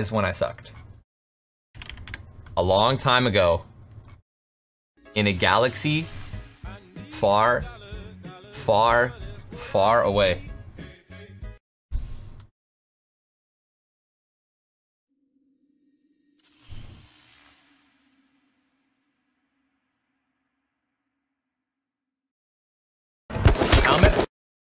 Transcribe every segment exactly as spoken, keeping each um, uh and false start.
is when I sucked. A long time ago, in a galaxy far, far, far away. Helmet.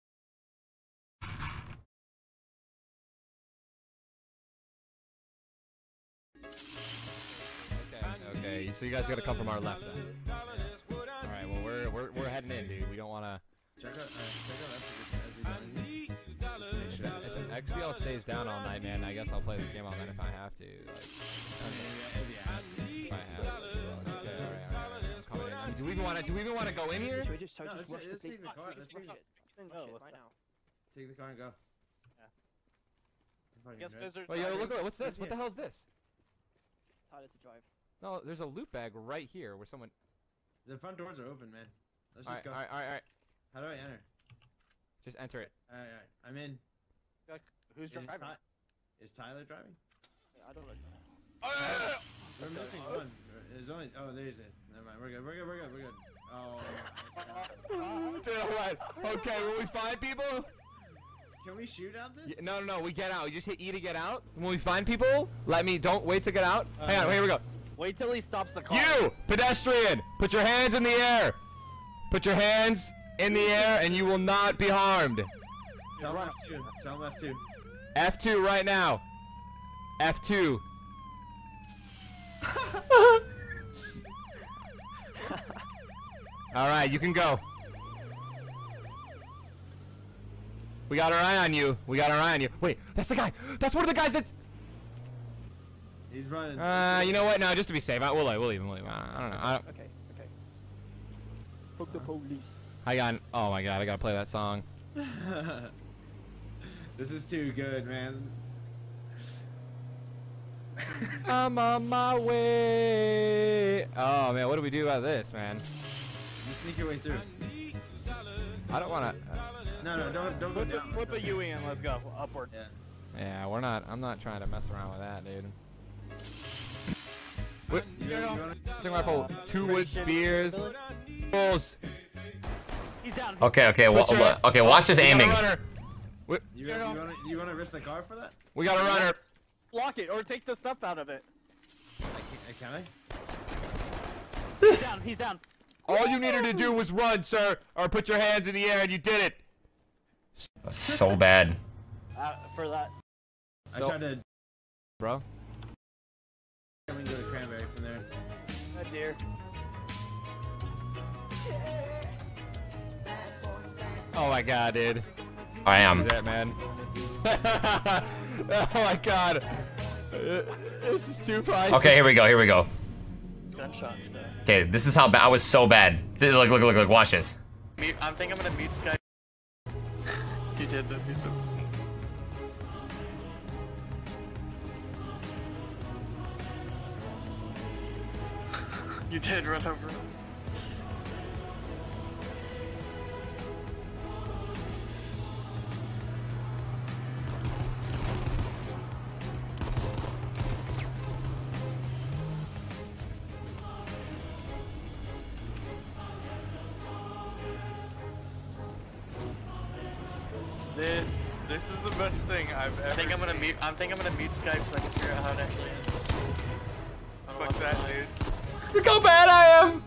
Okay, so you guys gotta come from our left then. Alright, well we're we're we're heading in, dude. We don't wanna Check out, uh, check out F P L. if an X B L stays down all night, man, I guess I'll play this game all night if I have to. Like if I have to. Okay, alright, alright, alright. I'm coming in. I mean, do we even wanna do we even wanna go in here? Should we just, should we No, just let's, rush let's the take the car. Let's take, No, right now. take the car and go. Guess Blizzard. Wait, yo, look at what's this? What the hell is this? Decided to drive. No, there's a loot bag right here where someone. The front doors are open, man. Let's just Alright, go. alright, alright, alright. How do I enter? Just enter it. Alright, alright. I'm in. Who's Is, driving? Ty is Tyler driving? I don't know. We're missing one. There's only. Oh, there's it. Never mind. We're good. We're good. We're good. We're good. Oh. Dude, alright. Okay, when we find people. Can we shoot out this? Yeah, no, no, no. We get out. You just hit E to get out. When we find people, let me. Don't wait to get out. Uh, Hang on. Here we go. Wait till he stops the car. You, pedestrian, put your hands in the air. Put your hands in the air, and you will not be harmed. Tell him F two. Tell him F two. F two right now. F two. All right, you can go. We got our eye on you. We got our eye on you. Wait, that's the guy. That's one of the guys that's. He's running. Uh, you know what? No, just to be safe, I, we'll leave. We'll leave him. We'll leave him. I don't know. I don't... Okay, okay. Fuck the police. I got. Oh my god, I gotta play that song. This is too good, man. I'm on my way. Oh man, what do we do about this, man? You sneak your way through. I don't wanna. Uh, No, no, don't, don't go Flip, down. a, flip a U E and let's go upward. Yeah. yeah, we're not. I'm not trying to mess around with that, dude. What? You, you wanna, Talking about two wood spears. Bulls. He's down. Okay, okay, wa- Put your- wa- okay. Watch this We got a aiming. runner. We, you, you wanna, you wanna risk the car for that? we got a runner. Block it or take the stuff out of it. I can, can I? He's down. He's down. All you needed to do was run, sir, or put your hands in the air, and you did it. So bad. Uh, for that. I So- tried to. Bro. We can go to Cranberry from there. Oh dear. Oh my god, dude. I am. That man. Oh my god. Uh, This is too pricey. Okay, here we go. Here we go. Gunshots though. Okay, this is how bad. I was so bad. Th- Look, look, look, look. Watch this. Mute, I think I'm gonna mute Skype. You did that. You said. You did run over him. This, this is the best thing I've ever. I think I'm gonna mute. I think I'm gonna mute Skype so I can figure out how it actually ends. Fuck that, dude. Look how bad I am.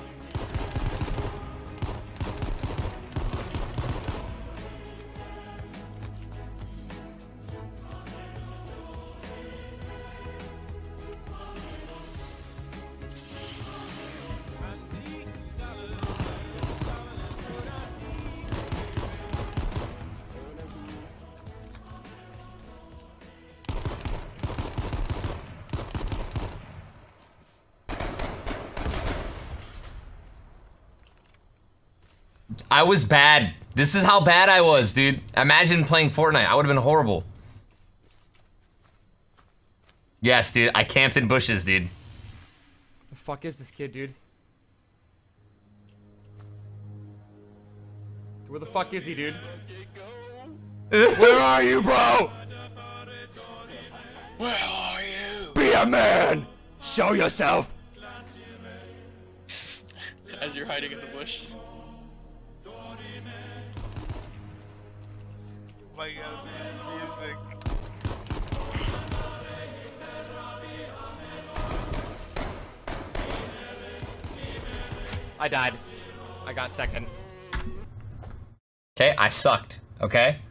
I was bad. This is how bad I was, dude. Imagine playing Fortnite. I would have been horrible. Yes, dude. I camped in bushes, dude. The fuck is this kid, dude? Where the fuck is he, dude? Where are you, bro? Where are Be a man! Show yourself! As you're hiding in the bush. My god, this music. I died. I got second. Okay, I sucked. Okay.